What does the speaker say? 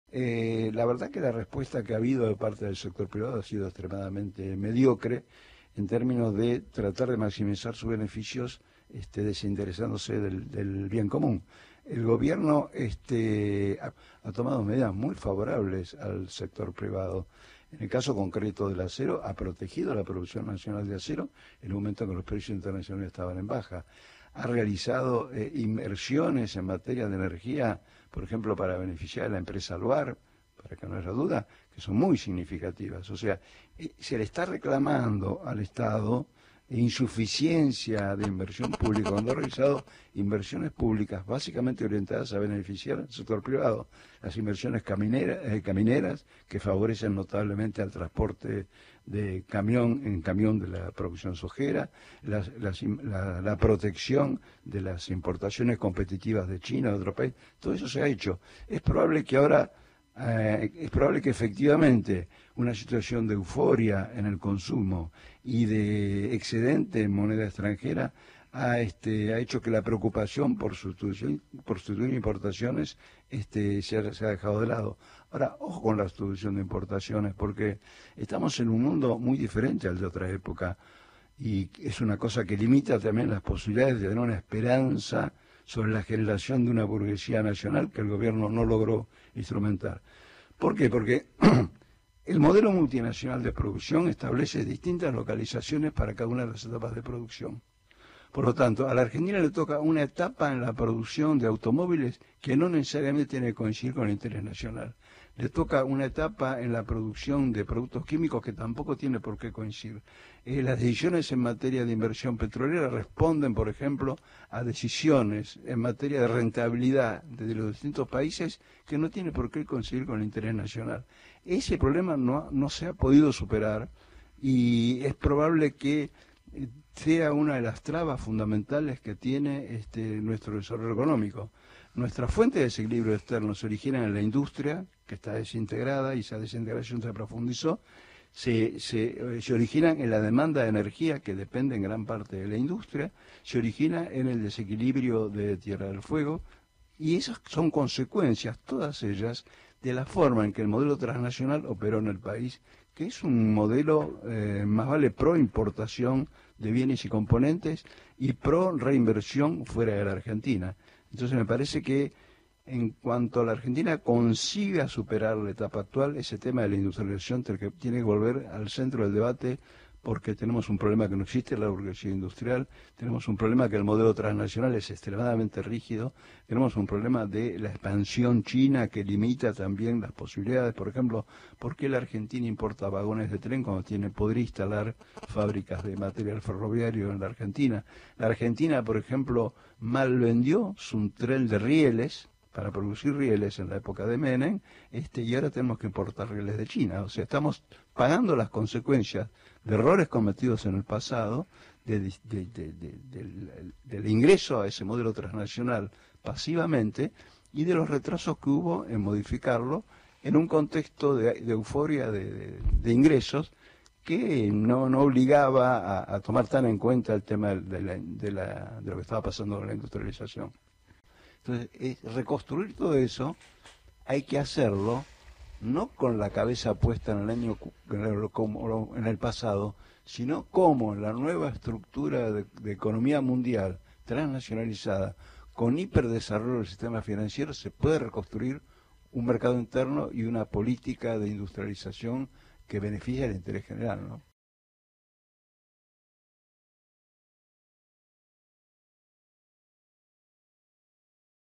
La verdad que la respuesta que ha habido de parte del sector privado ha sido extremadamente mediocre en términos de tratar de maximizar sus beneficios, desinteresándose del bien común. El gobierno ha tomado medidas muy favorables al sector privado. En el caso concreto del acero, ha protegido la producción nacional de acero en el momento en que los precios internacionales estaban en baja. Ha realizado inversiones en materia de energía, por ejemplo, para beneficiar a la empresa Alvar, para que no haya duda, que son muy significativas. O sea, se le está reclamando al Estado insuficiencia de inversión pública, cuando ha realizado inversiones públicas básicamente orientadas a beneficiar al sector privado. Las inversiones camineras, que favorecen notablemente al transporte de en camión de la producción sojera, la protección de las importaciones competitivas de China, de otro país, todo eso se ha hecho. Es probable que ahora es probable que efectivamente una situación de euforia en el consumo y de excedente en moneda extranjera ha hecho que la preocupación por sustituir importaciones se ha dejado de lado. Ahora, ojo con la sustitución de importaciones, porque estamos en un mundo muy diferente al de otra época y es una cosa que limita también las posibilidades de tener una esperanza sobre la generación de una burguesía nacional que el gobierno no logró instrumentar. ¿Por qué? Porque el modelo multinacional de producción establece distintas localizaciones para cada una de las etapas de producción. Por lo tanto, a la Argentina le toca una etapa en la producción de automóviles que no necesariamente tiene que coincidir con el interés nacional. Le toca una etapa en la producción de productos químicos que tampoco tiene por qué coincidir. Las decisiones en materia de inversión petrolera responden, por ejemplo, a decisiones en materia de rentabilidad de los distintos países que no tiene por qué coincidir con el interés nacional. Ese problema no se ha podido superar y es probable que sea una de las trabas fundamentales que tiene nuestro desarrollo económico. Nuestra fuente de desequilibrio externo se origina en la industria, que está desintegrada y esa desintegración se profundizó, se originan en la demanda de energía, que depende en gran parte de la industria, se origina en el desequilibrio de Tierra del Fuego, y esas son consecuencias, todas ellas, de la forma en que el modelo transnacional operó en el país, que es un modelo más vale pro importación de bienes y componentes y pro reinversión fuera de la Argentina. Entonces me parece que en cuanto la Argentina consiga superar la etapa actual, ese tema de la industrialización tiene que volver al centro del debate, porque tenemos un problema que no existe la burguesía industrial, tenemos un problema que el modelo transnacional es extremadamente rígido, tenemos un problema de la expansión china que limita también las posibilidades. Por ejemplo, ¿por qué la Argentina importa vagones de tren cuando podría instalar fábricas de material ferroviario en la Argentina? La Argentina, por ejemplo, mal vendió su tren de rieles para producir rieles en la época de Menem, y ahora tenemos que importar rieles de China. O sea, estamos pagando las consecuencias de errores cometidos en el pasado, del ingreso a ese modelo transnacional pasivamente y de los retrasos que hubo en modificarlo en un contexto de euforia de ingresos que no obligaba a tomar tan en cuenta el tema de lo que estaba pasando con la industrialización. Entonces, reconstruir todo eso hay que hacerlo no con la cabeza puesta en el año como en el pasado, sino como la nueva estructura de economía mundial transnacionalizada, con hiperdesarrollo del sistema financiero, se puede reconstruir un mercado interno y una política de industrialización que beneficia al interés general, ¿no?